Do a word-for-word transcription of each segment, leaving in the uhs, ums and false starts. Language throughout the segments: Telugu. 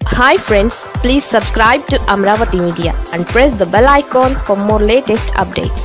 Hi friends, please subscribe to Amravati Media and press the bell icon for more latest updates.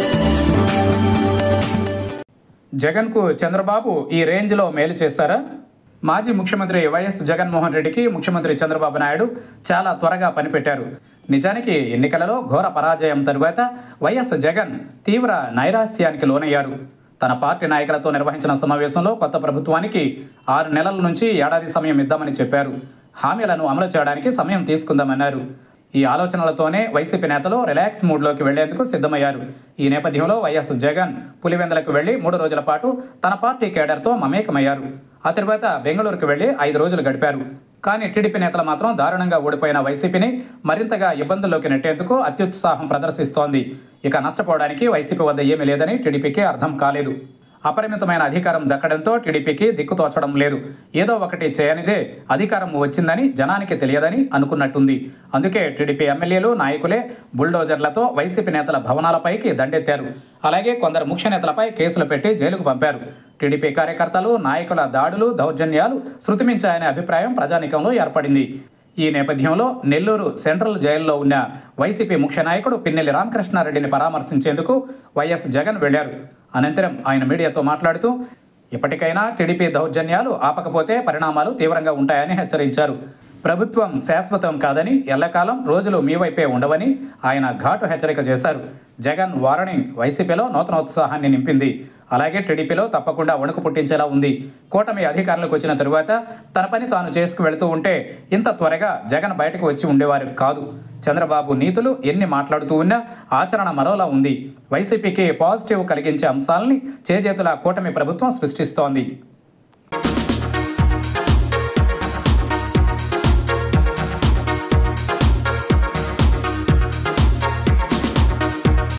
Jagan కు చంద్రబాబు ఈ రేంజ్ లో మేలు చేశారా? మాజీ ముఖ్యమంత్రి వైఎస్ జగన్మోహన్ రెడ్డికి ముఖ్యమంత్రి చంద్రబాబు నాయుడు చాలా త్వరగా పనిపెట్టారు. నిజానికి ఎన్నికలలో ఘోర పరాజయం తరువాత వైఎస్ జగన్ తీవ్ర నైరాశ్యానికి లోనయ్యారు. తన పార్టీ నాయకులతో నిర్వహించిన సమావేశంలో కొత్త ప్రభుత్వానికి ఆరు నెలల నుంచి ఏడాది సమయం ఇద్దామని చెప్పారు. హామీలను అమలు చేయడానికి సమయం తీసుకుందామన్నారు. ఈ ఆలోచనలతోనే వైసీపీ నేతలు రిలాక్స్ మూడ్లోకి వెళ్లేందుకు సిద్ధమయ్యారు. ఈ నేపథ్యంలో వైఎస్ జగన్ పులివెందులకు వెళ్లి మూడు రోజుల పాటు తన పార్టీ కేడర్తో మమేకమయ్యారు. ఆ తర్వాత బెంగళూరుకు వెళ్లి ఐదు రోజులు గడిపారు. కానీ టీడీపీ నేతలు మాత్రం దారుణంగా ఓడిపోయిన వైసీపీని మరింతగా ఇబ్బందుల్లోకి నెట్టేందుకు అత్యుత్సాహం ప్రదర్శిస్తోంది. ఇక నష్టపోవడానికి వైసీపీ వద్ద ఏమీ లేదని టీడీపీకి అర్థం కాలేదు. అపరిమితమైన అధికారం దక్కడంతో టీడీపీకి దిక్కుతోచడం లేదు. ఏదో ఒకటి చేయనిదే అధికారం వచ్చిందని జనానికి తెలియదని అనుకున్నట్టుంది. అందుకే టీడీపీ ఎమ్మెల్యేలు నాయకులే బుల్డోజర్లతో వైసీపీ నేతల భవనాలపైకి దండెత్తారు. అలాగే కొందరు ముఖ్య నేతలపై కేసులు పెట్టి జైలుకు పంపారు. టీడీపీ కార్యకర్తలు నాయకుల దాడులు దౌర్జన్యాలు శృతిమించాయనే అభిప్రాయం ప్రజానీకంలో ఏర్పడింది. ఈ నేపథ్యంలో నెల్లూరు సెంట్రల్ జైల్లో ఉన్న వైసీపీ ముఖ్య నాయకుడు పిన్నెల్లి రామకృష్ణారెడ్డిని పరామర్శించేందుకు వైఎస్ జగన్ వెళ్లారు. అనంతరం ఆయన మీడియాతో మాట్లాడుతూ ఇప్పటికైనా టీడీపీ దౌర్జన్యాలు ఆపకపోతే పరిణామాలు తీవ్రంగా ఉంటాయని హెచ్చరించారు. ప్రభుత్వం శాశ్వతం కాదని, ఎల్లకాలం రోజులు మీ వైపే ఉండవని ఆయన ఘాటు హెచ్చరిక చేశారు. జగన్ వార్నింగ్ వైసీపీలో నూతనోత్సాహాన్ని నింపింది. అలాగే టీడీపీలో తప్పకుండా వణుకు పుట్టించేలా ఉంది. కూటమి అధికారంలోకి వచ్చిన తరువాత తన పని తాను చేసుకు వెళుతూ ఉంటే ఇంత త్వరగా జగన్ బయటకు వచ్చి ఉండేవారు కాదు. చంద్రబాబు నీతులు ఎన్ని మాట్లాడుతూ ఉన్నా ఆచరణ మరోలా ఉంది. వైసీపీకి పాజిటివ్ కలిగించే అంశాలని చేజేతుల కూటమి ప్రభుత్వం సృష్టిస్తోంది.